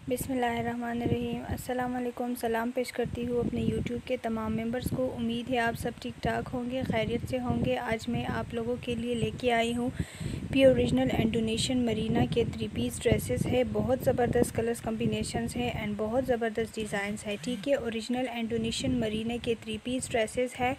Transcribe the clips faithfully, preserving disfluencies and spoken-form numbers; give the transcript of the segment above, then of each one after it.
बिस्मिल्लाहिर्रहमानिर्रहीम। अस्सलाम वालेकुम। सलाम पेश करती हूँ अपने यूट्यूब के तमाम मेंबर्स को। उम्मीद है आप सब ठीक ठाक होंगे, खैरियत से होंगे। आज मैं आप लोगों के लिए लेके आई हूँ प्योर ओरिजिनल इंडोनेशियन मरीना के थ्री पीस ड्रेसेस है। बहुत ज़बरदस्त कलर्स कम्बिनेशंस हैं एंड बहुत ज़बरदस्त डिज़ाइंस है। ठीक है, ओरिजिनल इंडोनेशियन मरीना के थ्री पीस ड्रेसेस है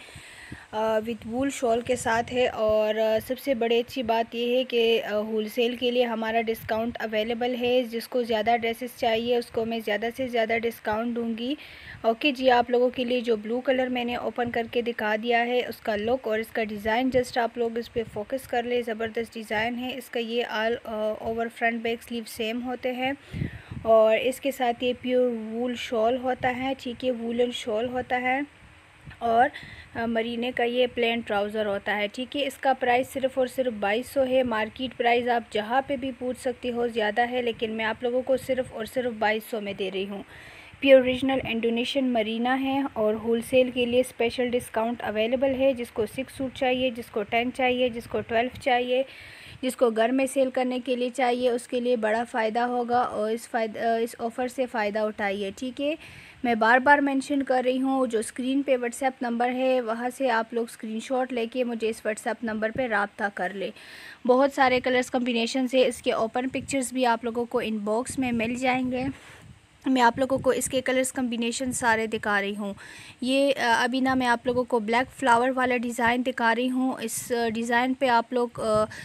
विद वूल शॉल के साथ है। और uh, सबसे बड़ी अच्छी बात यह है कि होलसेल के लिए हमारा डिस्काउंट अवेलेबल है। जिसको ज़्यादा ड्रेसेस चाहिए उसको मैं ज़्यादा से ज़्यादा डिस्काउंट दूंगी। ओके जी, आप लोगों के लिए जो ब्लू कलर मैंने ओपन करके दिखा दिया है उसका लुक और इसका डिज़ाइन जस्ट आप लोग इस पर फोकस कर ले। ज़बरदस्त डिज़ाइन है इसका। ये all over front back sleeve same होते हैं और इसके साथ ये प्योर वूल शॉल होता है। ठीक है, वूलन शॉल होता है और मरीने का ये प्लेन ट्राउज़र होता है। ठीक है, इसका प्राइस सिर्फ़ और सिर्फ बाईस सौ है। मार्केट प्राइस आप जहाँ पे भी पूछ सकती हो ज़्यादा है, लेकिन मैं आप लोगों को सिर्फ़ और सिर्फ बाईस सौ में दे रही हूँ। प्योर ओरिजिनल इंडोनेशियन मरीना है और होलसेल के लिए स्पेशल डिस्काउंट अवेलेबल है। जिसको सिक्स सूट चाहिए, जिसको टेन चाहिए, जिसको ट्वेल्व चाहिए, जिसको घर में सेल करने के लिए चाहिए उसके लिए बड़ा फ़ायदा होगा और इस फ़ायदा इस ऑफ़र से फ़ायदा उठाइए। ठीक है, मैं बार बार मेंशन कर रही हूँ, जो स्क्रीन पे व्हाट्सएप नंबर है वहाँ से आप लोग स्क्रीनशॉट लेके मुझे इस व्हाट्सएप नंबर पे रब्ता कर ले। बहुत सारे कलर्स कम्बिनेशन है। इसके ओपन पिक्चर्स भी आप लोगों को इनबॉक्स में मिल जाएंगे। मैं आप लोगों को इसके कलर्स कम्बिनेशन सारे दिखा रही हूँ। ये अभी ना मैं आप लोगों को ब्लैक फ्लावर वाला डिज़ाइन दिखा रही हूँ। इस डिज़ाइन पे आप लोग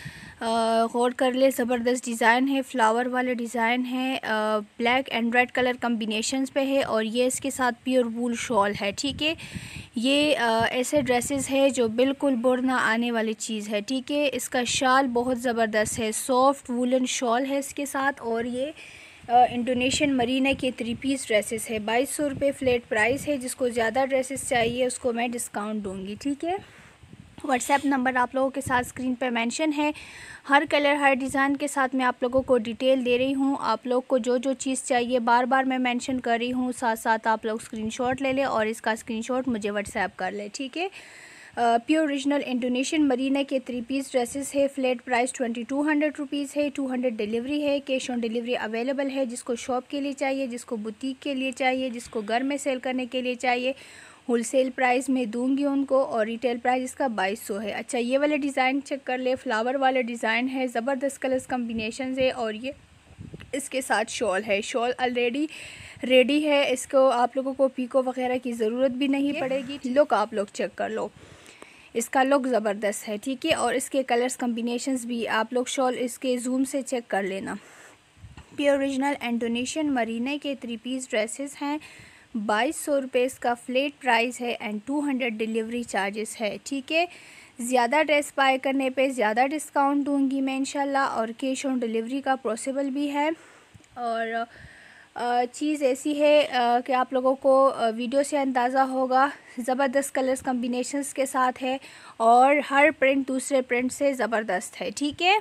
गौर कर ले। ज़बरदस्त डिज़ाइन है, फ्लावर वाला डिज़ाइन है, black and red colour combinations पे है और ये इसके साथ प्योर वूल शॉल है। ठीक है, ये ऐसे ड्रेसेस है जो बिल्कुल बुर ना आने वाली चीज़ है। ठीक है, इसका शाल बहुत ज़बरदस्त है, सॉफ्ट वूलन शॉल है इसके साथ और ये इंडोनेशियन मरीना के थ्री पीस ड्रेसेस है। बाईस सौ रुपये फ्लैट प्राइस है। जिसको ज़्यादा ड्रेसेस चाहिए उसको मैं डिस्काउंट दूंगी। ठीक है, व्हाट्सएप नंबर आप लोगों के साथ स्क्रीन पर मेंशन है। हर कलर हर डिज़ाइन के साथ मैं आप लोगों को डिटेल दे रही हूँ। आप लोग को जो जो चीज़ चाहिए बार बार मैं मेंशन कर रही हूँ, साथ साथ आप लोग स्क्रीनशॉट ले लें और इसका स्क्रीनशॉट मुझे व्हाट्सएप कर लें। ठीक है, प्योर ओरिजिनल इंडोनेशियन मरीना के थ्री पीस ड्रेसेस है। Flat price twenty two hundred rupees है। टू हंड्रेड डिलीवरी है। कैश ऑन डिलीवरी अवेलेबल है। जिसको शॉप के लिए चाहिए, जिसको बुटीक के लिए चाहिए, जिसको घर में सेल करने के लिए चाहिए, होलसेल प्राइस में दूंगी उनको और रिटेल प्राइस इसका बाईस सौ है। अच्छा, ये वाला डिज़ाइन चेक कर ले, फ्लावर वाला डिज़ाइन है, ज़बरदस्त कलर्स कम्बिनेशन है और ये इसके साथ शॉल है। शॉल ऑलरेडी रेडी है, इसको आप लोगों को पीको वगैरह की ज़रूरत भी नहीं पड़ेगी। लुक आप लोग चेक कर लो, इसका लुक ज़बरदस्त है। ठीक है, और इसके कलर्स कम्बिनेशंस भी आप लोग शॉल इसके जूम से चेक कर लेना। प्योर ओरिजिनल इंडोनेशियन मरीना के थ्री पीस ड्रेसेस हैं। बाईस सौ रुपये इसका फ्लैट प्राइस है and two hundred delivery charges है। ठीक है, ज़्यादा ड्रेस बाय करने पे ज़्यादा डिस्काउंट दूंगी मैं इंशाल्लाह और कैश ऑन डिलीवरी का पॉसिबल भी है। और चीज़ ऐसी है कि आप लोगों को वीडियो से अंदाज़ा होगा, ज़बरदस्त कलर्स कम्बिनेशंस के साथ है और हर प्रिंट दूसरे प्रिंट से ज़बरदस्त है। ठीक है,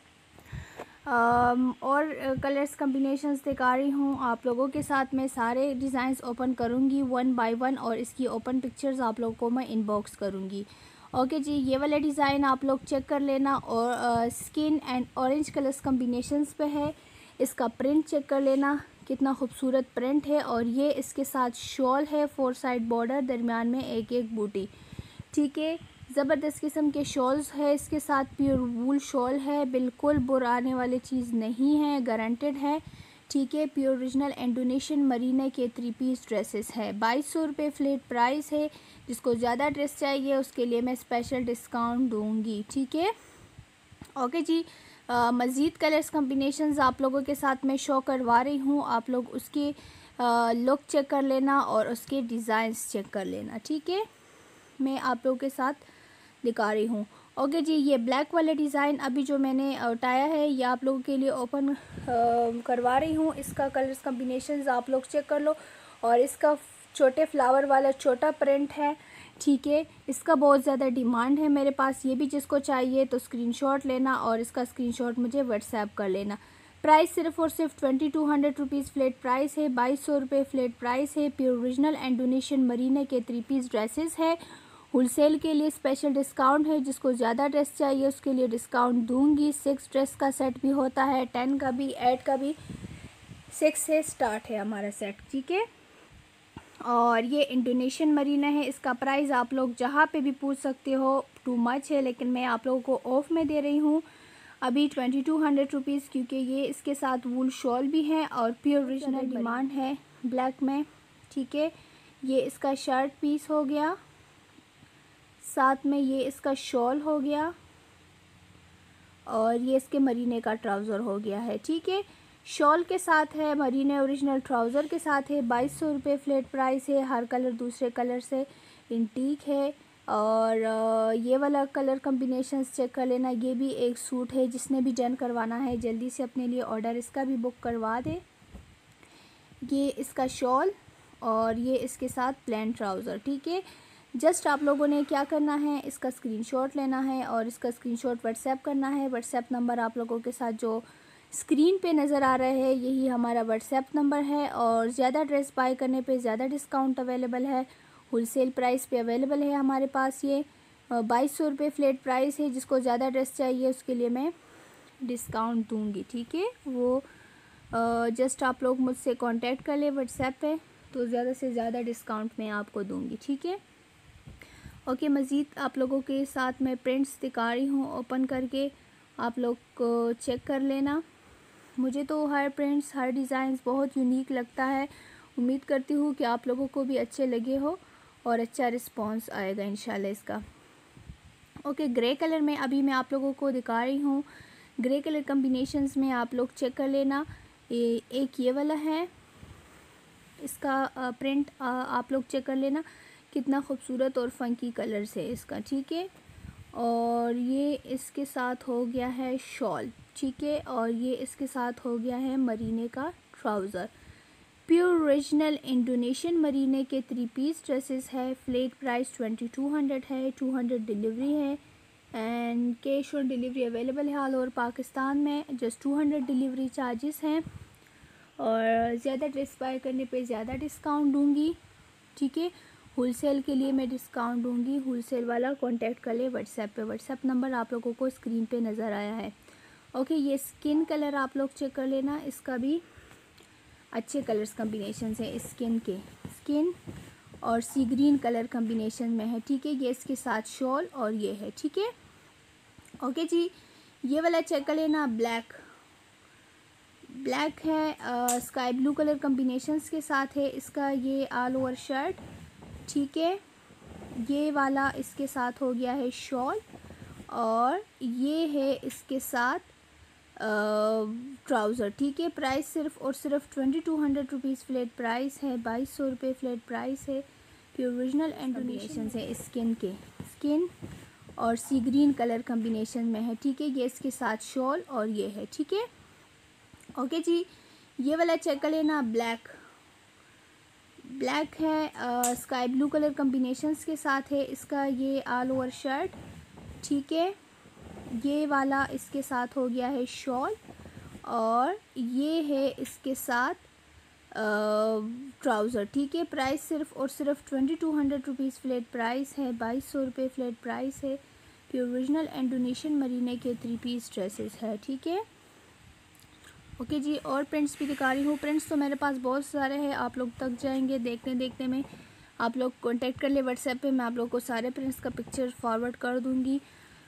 Um, और कलर्स कम्बिनेशंस दिखा रही हूँ आप लोगों के साथ। मैं सारे डिज़ाइंस ओपन करूँगी वन बाय वन और इसकी ओपन पिक्चर्स आप लोगों को मैं इनबॉक्स करूँगी। ओके जी, ये वाला डिज़ाइन आप लोग चेक कर लेना और skin and orange colours combinations पे है। इसका प्रिंट चेक कर लेना, कितना खूबसूरत प्रिंट है और ये इसके साथ शॉल है, फोर साइड बॉर्डर, दरमियान में एक एक बूटी। ठीक है, ज़बरदस्त किस्म के शॉल्स है इसके साथ, प्योर वूल शॉल है, बिल्कुल बुरा आने वाली चीज़ नहीं है, गारंटेड है। ठीक है, प्योर ओरिजिनल इंडोनेशियन मरीना के थ्री पीस ड्रेसेस है। बाईस सौ रुपये फ्लैट प्राइस है। जिसको ज़्यादा ड्रेस चाहिए उसके लिए मैं स्पेशल डिस्काउंट दूंगी। ठीक है, ओके जी। मज़ीद कलर्स कम्बिनेशंस आप लोगों के साथ मैं शो करवा रही हूँ, आप लोग उसकी लुक चेक कर लेना और उसके डिज़ाइंस चेक कर लेना। ठीक है, मैं आप लोगों के साथ दिखा रही हूँ। ओके जी, ये ब्लैक वाला डिज़ाइन अभी जो मैंने उठाया है ये आप लोगों के लिए ओपन करवा रही हूँ। इसका कलर्स कम्बिनेशंस आप लोग चेक कर लो और इसका छोटे फ्लावर वाला छोटा प्रिंट है। ठीक है, इसका बहुत ज़्यादा डिमांड है मेरे पास। ये भी जिसको चाहिए तो स्क्रीनशॉट लेना और इसका स्क्रीनशॉट मुझे व्हाट्सएप कर लेना। प्राइस सिर्फ और सिर्फ twenty two hundred rupees flat price है। बाईस सौ रुपये फ्लैट प्राइस है। प्योर ओरिजिनल इंडोनेशियन मरीना के थ्री पीस ड्रेसेस है। होलसेल के लिए स्पेशल डिस्काउंट है। जिसको ज़्यादा ड्रेस चाहिए उसके लिए डिस्काउंट दूंगी। सिक्स ड्रेस का सेट भी होता है, टेन का भी, एट का भी, सिक्स से स्टार्ट है हमारा सेट, ठीक है। और ये इंडोनेशियन मरीना है। इसका प्राइस आप लोग जहाँ पे भी पूछ सकते हो, टू मच है, लेकिन मैं आप लोगों को ऑफ़ में दे रही हूँ अभी ट्वेंटी टू हंड्रेड रुपीज़, क्योंकि ये इसके साथ वूल शॉल भी है और प्योर ओरिजिनल डिमांड है ब्लैक में, ठीक है। ये इसका शर्ट पीस हो गया, साथ में ये इसका शॉल हो गया और ये इसके मरीने का ट्राउज़र हो गया है, ठीक है। शॉल के साथ है, मरीने ओरिजिनल ट्राउज़र के साथ है। बाईस सौ रुपये फ्लैट प्राइस है। हर कलर दूसरे कलर से इंटीक है। और ये वाला कलर कम्बिनेशंस चेक कर लेना। ये भी एक सूट है, जिसने भी डन करवाना है जल्दी से अपने लिए ऑर्डर इसका भी बुक करवा दे। ये इसका शॉल और ये इसके साथ प्लेन ट्राउज़र, ठीक है। जस्ट आप लोगों ने क्या करना है, इसका स्क्रीनशॉट लेना है और इसका स्क्रीनशॉट व्हाट्सएप करना है। व्हाट्सएप नंबर आप लोगों के साथ जो स्क्रीन पे नज़र आ रहा है, यही हमारा व्हाट्सएप नंबर है। और ज़्यादा ड्रेस बाय करने पे ज़्यादा डिस्काउंट अवेलेबल है, होलसेल प्राइस पे अवेलेबल है हमारे पास। ये बाईस सौ रुपये फ्लैट प्राइस है। जिसको ज़्यादा ड्रेस चाहिए उसके लिए मैं डिस्काउंट दूँगी, ठीक है। वो जस्ट आप लोग मुझसे कांटेक्ट कर ले व्हाट्सएप पे, तो ज़्यादा से ज़्यादा डिस्काउंट मैं आपको दूँगी, ठीक है। ओके, मज़ीद आप लोगों के साथ मैं प्रिंट्स दिखा रही हूँ ओपन करके, आप लोग को चेक कर लेना। मुझे तो हर प्रिंट्स, हर डिज़ाइंस बहुत यूनिक लगता है। उम्मीद करती हूँ कि आप लोगों को भी अच्छे लगे हो और अच्छा रिस्पांस आएगा इंशाल्लाह इसका। ओके, ग्रे कलर में अभी मैं आप लोगों को दिखा रही हूँ। ग्रे कलर कम्बिनेशंस में आप लोग चेक कर लेना। ये एक ये वाला है, इसका प्रिंट आप लोग चेक कर लेना, कितना खूबसूरत और फंकी कलर्स है इसका, ठीक है। और ये इसके साथ हो गया है शॉल, ठीक है। और ये इसके साथ हो गया है मरीने का trouser. Pure original Indonesian marina के थ्री पीस ड्रेसेस है। Flat price twenty two hundred है। टू हंड्रेड डिलीवरी है and cash on delivery available है ऑल ओवर पाकिस्तान में। Just two hundred delivery charges हैं और ज़्यादा ड्रेस बाय करने पे ज़्यादा डिस्काउंट दूँगी, ठीक है। होलसेल के लिए मैं डिस्काउंट दूंगी। होलसेल वाला कांटेक्ट कर ले व्हाट्सएप पे। व्हाट्सएप नंबर आप लोगों को स्क्रीन पे नज़र आया है। ओके, ये स्किन कलर आप लोग चेक कर लेना, इसका भी अच्छे कलर्स कम्बिनेशंस हैं स्किन के। स्किन और सी ग्रीन कलर कम्बिनेशन में है, ठीक है। ये इसके साथ शॉल और ये है, ठीक है। ओके जी, ये वाला चेक कर लेना, ब्लैक ब्लैक है, स्काई ब्लू कलर कम्बिनेशंस के साथ है इसका ये ऑल ओवर शर्ट, ठीक है। ये वाला इसके साथ हो गया है शॉल और ये है इसके साथ ट्राउज़र, ठीक है। प्राइस सिर्फ और सिर्फ twenty two hundred rupees flat price है। बाईस सौ रुपये फ्लैट प्राइस है। प्योर ओरिजिनल कम्बिनेशन है स्किन के। स्किन और सी ग्रीन कलर कम्बिनेशन में है, ठीक है। ये इसके साथ शॉल और ये है, ठीक है। ओके जी, ये वाला चेक कर लेना, ब्लैक ब्लैक है, स्काई ब्लू कलर कम्बिनेशंस के साथ है इसका ये ऑल ओवर शर्ट, ठीक है। ये वाला इसके साथ हो गया है शॉल और ये है इसके साथ ट्राउज़र, ठीक है। प्राइस सिर्फ और सिर्फ twenty two hundred rupees flat price है। बाईस सौ रुपये फ्लैट प्राइस है। प्योर ओरिजिनल इंडोनेशियन मरीने के थ्री पीस ड्रेसेस है, ठीक है। ओके जी, और प्रिंट्स भी दिखा रही हूँ। प्रिंट्स तो मेरे पास बहुत सारे हैं, आप लोग थक जाएंगे देखने देखने में। आप लोग कांटेक्ट कर ले व्हाट्सएप पे, मैं आप लोग को सारे प्रिंट्स का पिक्चर फॉरवर्ड कर दूँगी।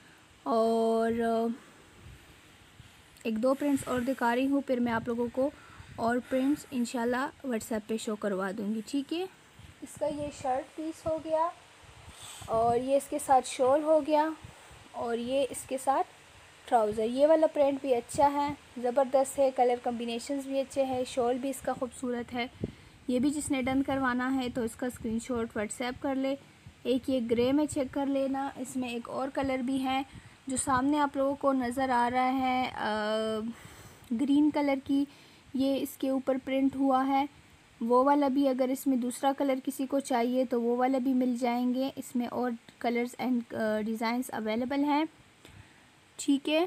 और एक दो प्रिंट्स और दिखा रही हूँ, फिर मैं आप लोगों को और प्रिंट्स इंशाल्लाह व्हाट्सएप पे शो करवा दूँगी, ठीक है। इसका ये शर्ट पीस हो गया और ये इसके साथ शॉल हो गया और ये इसके साथ ट्राउज़र। ये वाला प्रिंट भी अच्छा है, ज़बरदस्त है, कलर कम्बिनेशंस भी अच्छे हैं, शॉल भी इसका खूबसूरत है। ये भी जिसने डन करवाना है तो इसका स्क्रीनशॉट व्हाट्सएप कर ले। एक ये ग्रे में चेक कर लेना, इसमें एक और कलर भी है जो सामने आप लोगों को नज़र आ रहा है, आ, ग्रीन कलर की ये इसके ऊपर प्रिंट हुआ है। वो वाला भी अगर इसमें दूसरा कलर किसी को चाहिए तो वो वाला भी मिल जाएंगे। इसमें और कलर्स एंड डिज़ाइंस अवेलेबल हैं, ठीक है।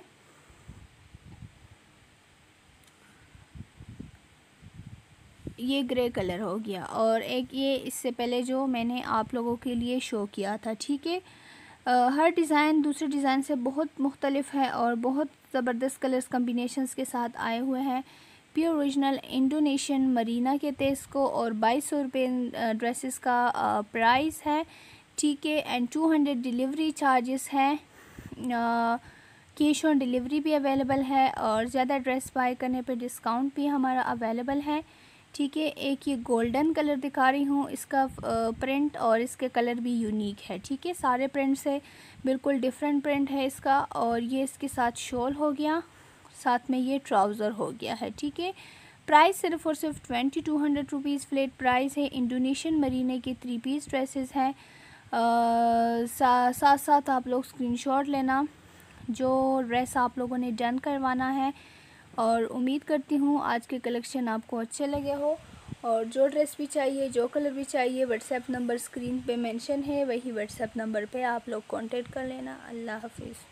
ये ग्रे कलर हो गया और एक ये इससे पहले जो मैंने आप लोगों के लिए शो किया था, ठीक है। हर डिज़ाइन दूसरे डिज़ाइन से बहुत मुख्तलिफ है और बहुत ज़बरदस्त कलर्स कम्बिनेशंस के साथ आए हुए हैं। प्योर ओरिजिनल इंडोनेशियन मरीना कहते हैं इसको, और बाईस सौ रुपये ड्रेसेस का प्राइस है, ठीक है। And two hundred delivery charges हैं, कैश ऑन डिलीवरी भी अवेलेबल है, और ज़्यादा ड्रेस बाय करने पे डिस्काउंट भी हमारा अवेलेबल है, ठीक है। एक ये गोल्डन कलर दिखा रही हूँ, इसका प्रिंट और इसके कलर भी यूनिक है, ठीक है। सारे प्रिंट से बिल्कुल डिफरेंट प्रिंट है इसका, और ये इसके साथ शॉल हो गया, साथ में ये ट्राउज़र हो गया है, ठीक है। प्राइस सिर्फ और सिर्फ twenty two hundred rupees flat price है। इंडोनेशियन मरीने के थ्री पीस ड्रेसेस हैं। सा, साथ साथ आप लोग स्क्रीनशॉट लेना जो ड्रेस आप लोगों ने डन करवाना है, और उम्मीद करती हूँ आज के कलेक्शन आपको अच्छे लगे हो। और जो ड्रेस भी चाहिए, जो कलर भी चाहिए, व्हाट्सएप नंबर स्क्रीन पे मेंशन है, वही व्हाट्सएप नंबर पे आप लोग कांटेक्ट कर लेना। अल्लाह हाफिज़।